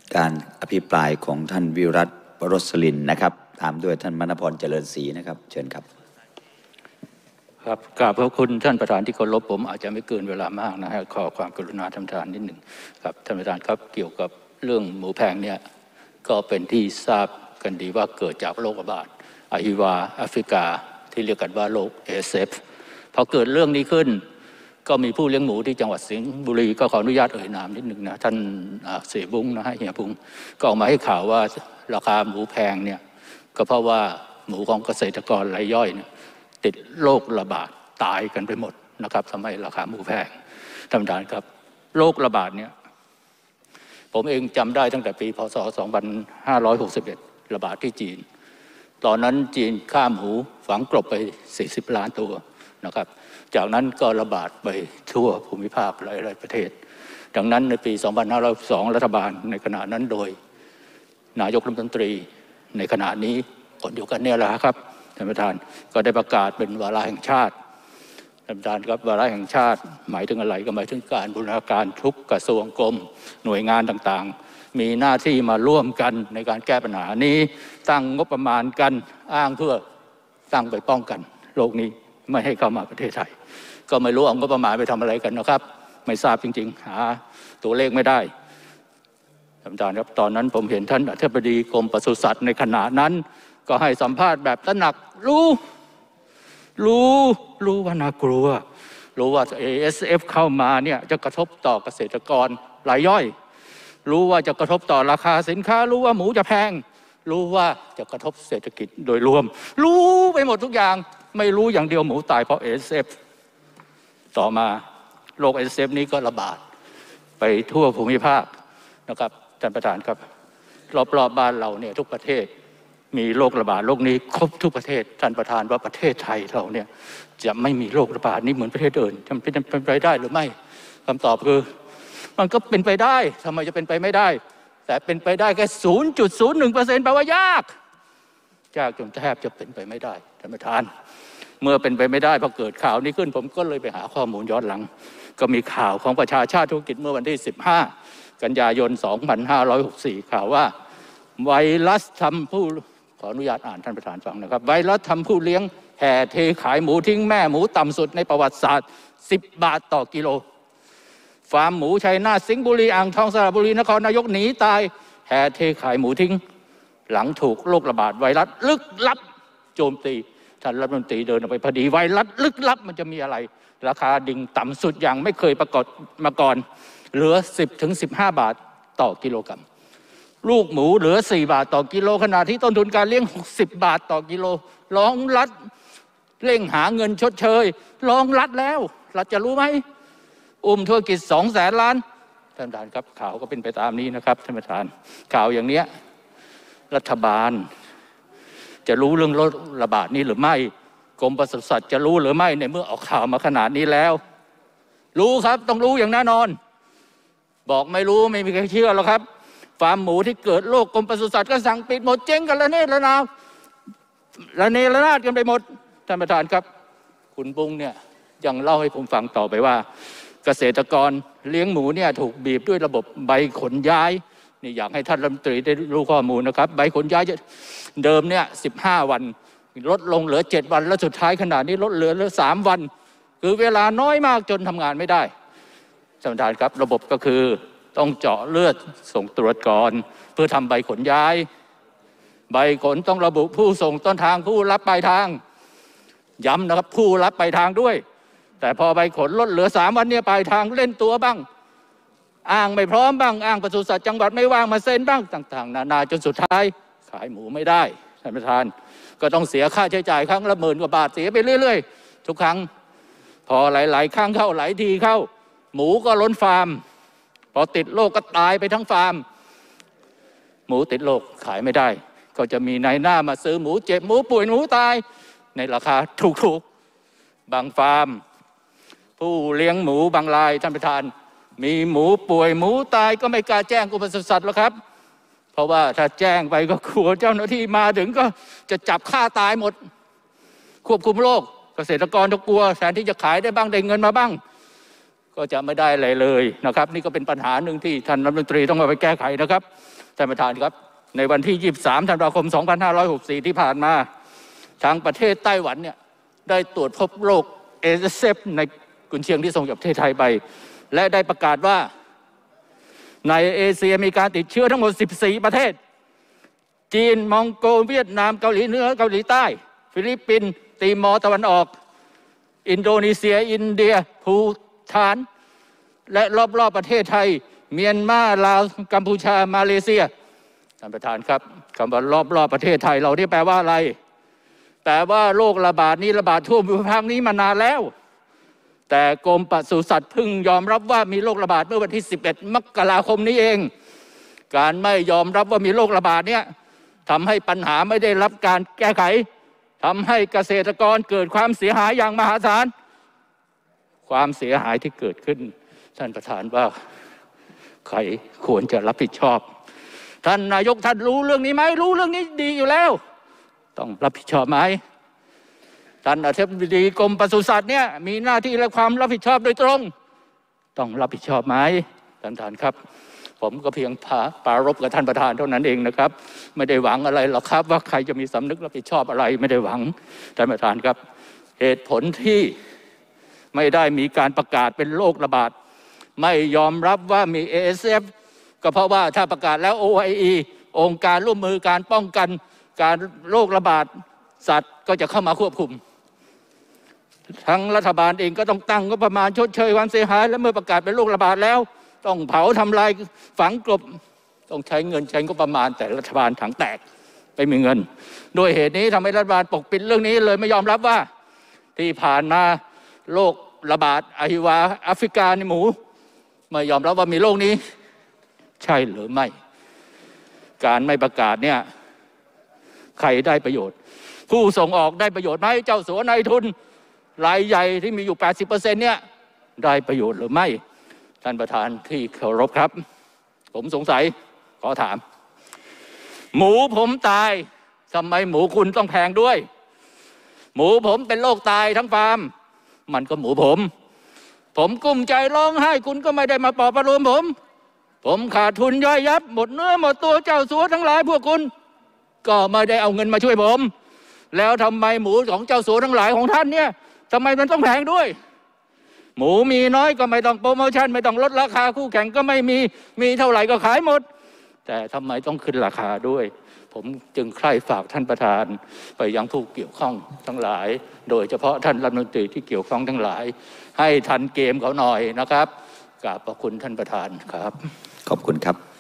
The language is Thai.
การอภิปรายของท่านวิรัติ วรสลินนะครับตามด้วยท่านมณพรเจริญศรีนะครับเชิญครับครับกราบขอบคุณท่านประธานที่เคารพผมอาจจะไม่เกินเวลามากนะฮะขอความกรุณาท่านประธานนิดหนึ่งครับท่านประธานครับเกี่ยวกับเรื่องหมูแพงเนี่ยก็เป็นที่ทราบกันดีว่าเกิดจากโรคระบาดอะฮิวาแอฟริกาที่เรียกกันว่าโรค ASF พอเกิดเรื่องนี้ขึ้นก็มีผู้เลี้ยงหมูที่จังหวัดสิงห์บุรีก็ขออนุญาตเอ่ยนามนิดหนึ่งนะท่านเสบุ้งนะฮะเฮียบุ้งก็ออกมาให้ข่าวว่าราคาหมูแพงเนี่ยก็เพราะว่าหมูของเกษตรกรรายย่อยเนี่ยติดโรคระบาดตายกันไปหมดนะครับทำให้ราคาหมูแพงท่านประธานครับโรคระบาดเนี่ยผมเองจำได้ตั้งแต่ปีพศ 2561 ระบาดที่จีนตอนนั้นจีนฆ่าหมูฝังกลบไป40 ล้านตัวนะครับจากนั้นก็ระบาดไปทั่วภูมิภาคหลายๆประเทศดังนั้นในปี 2502 รัฐบาลในขณะนั้นโดยนายกรัฐมนตรีในขณะนี้คนเดียวกันเนี่ยแหละครับท่านประธานก็ได้ประกาศเป็นวาระแห่งชาติท่านประธานครับวาระแห่งชาติหมายถึงอะไรก็หมายถึงการบูรณาการทุกกระทรวงกรมหน่วยงานต่างๆมีหน้าที่มาร่วมกันในการแก้ปัญหานี้ตั้งงบประมาณกันอ้างเพื่อตั้งไปป้องกันโรคนี้ไม่ให้เข้ามาประเทศไทยก็ไม่รู้เอางบประมาณไปทำอะไรกันนะครับไม่ทราบจริงๆหาตัวเลขไม่ได้ท่านประธานครับตอนนั้นผมเห็นท่านอธิบดีกรมปศุสัตว์ในขณะนั้นก็ให้สัมภาษณ์แบบตระหนักรู้ว่าน่ากลัวรู้ว่า ASF เข้ามาเนี่ยจะกระทบต่อเกษตรกรรายย่อยรู้ว่าจะกระทบต่อราคาสินค้ารู้ว่าหมูจะแพงรู้ว่าจะกระทบเศรษฐกิจโดยรวมรู้ไปหมดทุกอย่างไม่รู้อย่างเดียวหมูตายเพราะ ASF ต่อมาโรค ASF นี้ก็ระบาดไปทั่วภูมิภาคนะครับท่านประธานครับรอบๆบ้านเราเนี่ยทุกประเทศมีโรคระบาดโรคนี้ครบทุกประเทศท่านประธานว่าประเทศไทยเราเนี่ยจะไม่มีโรคระบาดนี้เหมือนประเทศอื่นจะเป็นไปได้หรือไม่คำตอบคือมันก็เป็นไปได้ทำไมจะเป็นไปไม่ได้แต่เป็นไปได้แค่ 0.01% แปลว่ายากจนแทบจะเป็นไปไม่ได้ท่านประธานเมื่อเป็นไปไม่ได้พอเกิดข่าวนี้ขึ้นผมก็เลยไปหาข้อมูลย้อนหลังก็มีข่าวของประชาชาติธุรกิจเมื่อวันที่15 กันยายน 2564 ข่าวว่าไวรัสทำผู้ขออนุญาตอ่านท่านประธานฟังนะครับไวรัสทำผู้เลี้ยงแห่เทขายหมูทิ้งแม่หมูต่ำสุดในประวัติศาสตร์10 บาทต่อกิโลฟาร์มหมูชัยนาทสิงห์บุรีอ่างทองสระบุรีนครนายกหนีตายแห่เทขายหมูทิ้งหลังถูกโรคระบาดไวรัสลึกลับโจมตีท่านรัฐมนตรีเดินออกไปพอดีไวรัสลึกลับมันจะมีอะไรราคาดิ่งต่ำสุดอย่างไม่เคยปรากฏมาก่อนเหลือ 10-15 บาทต่อกิโลกรัมลูกหมูเหลือ4 บาทต่อกิโลขณะที่ต้นทุนการเลี้ยง60 บาทต่อกิโลร้องรัฐเร่งหาเงินชดเชยร้องรัฐแล้วรัฐจะรู้ไหมธุรกิจ200,000 ล้านท่านประธานครับข่าวก็เป็นไปตามนี้นะครับท่านประธานข่าวอย่างเนี้ยรัฐบาลจะรู้เรื่องโรคระบาดนี้หรือไม่กรมปศุสัตว์จะรู้หรือไม่ในเมื่อออกข่าวมาขนาดนี้แล้วรู้ครับต้องรู้อย่างแน่นอนบอกไม่รู้ไม่มีใครเชื่อหรอกครับฟาร์มหมูที่เกิดโรคกรมปศุสัตว์ก็สั่งปิดหมดเจ๊งกันระเนระนาดกันไปหมดท่านประธานครับคุณบุ้งเนี่ยยังเล่าให้ผมฟังต่อไปว่าเกษตรกรเลี้ยงหมูเนี่ยถูกบีบด้วยระบบใบขนย้ายนี่อยากให้ท่านรัฐมนตรีได้รู้ข้อมูลนะครับใบขนย้ายเดิมเนี่ย15 วันลดลงเหลือ7 วันแล้วสุดท้ายขนาดนี้ลดเหลือ3 วันคือเวลาน้อยมากจนทำงานไม่ได้ท่านประธานครับระบบก็คือต้องเจาะเลือดส่งตรวจก่อนเพื่อทำใบขนย้ายใบขนต้องระบุผู้ส่งต้นทางผู้รับปลายทางย้ำนะครับผู้รับปลายทางด้วยแต่พอใบขนลดเหลือ3 วันเนี่ยปลายทางเล่นตัวบ้างอ้างไม่พร้อมบ้างอ้างปศุสัตว์จังหวัดไม่ว่างมาเซ็นบ้างต่างๆนานาจนสุดท้ายขายหมูไม่ได้ท่านประธานก็ต้องเสียค่าใช้จ่ายครั้งละ10,000 กว่าบาทเสียไปเรื่อยๆทุกครั้งพอหลายๆครั้งเข้าหลายทีเข้าหมูก็ล้นฟาร์มพอติดโรคก็ตายไปทั้งฟาร์มหมูติดโรคขายไม่ได้ก็จะมีนายหน้ามาซื้อหมูเจ็บหมูป่วยหมูตายในราคาถูกๆบางฟาร์มผู้เลี้ยงหมูบางรายท่านประธานมีหมูป่วยหมูตายก็ไม่กล้าแจ้งกรมปศุสัตว์หรอกครับเพราะว่าถ้าแจ้งไปก็กลัวเจ้าหน้าที่มาถึงก็จะจับฆ่าตายหมดควบคุมโรคเกษตรกรก็กลัวแทนที่จะขายได้บ้างได้เงินมาบ้างก็จะไม่ได้อะไรเลยนะครับนี่ก็เป็นปัญหาหนึ่งที่ท่านรัฐมนตรีต้องเอาไปแก้ไขนะครับท่านประธานครับในวันที่ 23 ธันวาคม 2564 ที่ผ่านมาทางประเทศไต้หวันเนี่ยได้ตรวจพบโรค ASF ในกุนเชียงที่ส่งจากประเทศไทยไปและได้ประกาศว่าในเอเชียมีการติดเชื้อทั้งหมด 14 ประเทศจีนมองโกเวียดนามเกาหลีเหนือเกาหลีใต้ฟิลิปปินส์ติมอร์ตะวันออกอินโดนีเซียอินเดียภูฏานและรอบๆประเทศไทยเมียนมาลาวกัมพูชามาเลเซียท่านประธานครับคำว่ารอบประเทศไทยเราที่แปลว่าอะไรแปลว่าโรคระบาดนี้ระบาดทั่วภูมิภาคนี้มานานแล้วแต่กรมปศุสัตว์เพิ่งยอมรับว่ามีโรคระบาดเมื่อวันที่ 11 มกราคมนี้เองการไม่ยอมรับว่ามีโรคระบาดเนี่ยทำให้ปัญหาไม่ได้รับการแก้ไขทำให้เกษตรกรเกิดความเสียหายอย่างมหาศาลความเสียหายที่เกิดขึ้นท่านประธานว่าใครควรจะรับผิดชอบท่านนายกท่านรู้เรื่องนี้ไหมรู้เรื่องนี้ดีอยู่แล้วต้องรับผิดชอบไหมท่านอธิบดีกรมปศุสัตว์เนี่ยมีหน้าที่และความรับผิดชอบโดยตรงต้องรับผิดชอบไหมท่านประธานครับผมก็เพียงปรารภกับท่านประธานเท่านั้นเองนะครับไม่ได้หวังอะไรหรอกครับว่าใครจะมีสำนึกรับผิดชอบอะไรไม่ได้หวังท่านประธานครับเหตุผลที่ไม่ได้มีการประกาศเป็นโรคระบาดไม่ยอมรับว่ามี ASF ก็เพราะว่าถ้าประกาศแล้ว OIE องค์การร่วมมือการป้องกันการโรคระบาดสัตว์ก็จะเข้ามาควบคุมทั้งรัฐบาลเองก็ต้องตั้งงบประมาณชดเชยความเสียหายและเมื่อประกาศเป็นโรคระบาดแล้วต้องเผาทำลายฝังกลบต้องใช้เงินใช้งบประมาณแต่รัฐบาลถังแตกไม่มีเงินโดยเหตุนี้ทำให้รัฐบาลปกปิดเรื่องนี้เลยไม่ยอมรับว่าที่ผ่านมาโรคระบาดอหิวาแอฟริกาในหมูไม่ยอมรับว่ามีโรคนี้ใช่หรือไม่การไม่ประกาศเนี่ยใครได้ประโยชน์ผู้ส่งออกได้ประโยชน์ไหมเจ้าสัวนายทุนรายใหญ่ที่มีอยู่ 80% เนี่ยได้ประโยชน์หรือไม่ท่านประธานที่เคารพครับผมสงสัยขอถามหมูผมตายทำไมหมูคุณต้องแพงด้วยหมูผมเป็นโรคตายทั้งฟาร์มมันก็หมูผมกุ้มใจร้องไห้คุณก็ไม่ได้มาปลอบประโลมผมขาดทุนย่อยยับหมดเนื้อหมดตัวเจ้าสัวทั้งหลายพวกคุณก็ไม่ได้เอาเงินมาช่วยผมแล้วทำไมหมูของเจ้าสัวทั้งหลายของท่านเนี่ยทำไมมันต้องแพงด้วยหมูมีน้อยก็ไม่ต้องโปรโมชั่นไม่ต้องลดราคาคู่แข่งก็ไม่มีเท่าไหร่ก็ขายหมดแต่ทำไมต้องขึ้นราคาด้วยผมจึงใคร่ฝากท่านประธานไปยังผู้เกี่ยวข้องทั้งหลายโดยเฉพาะท่านรัฐมนตรีที่เกี่ยวข้องทั้งหลายให้ทันเกมเขาหน่อยนะครับกราบขอบคุณท่านประธานครับขอบคุณครับ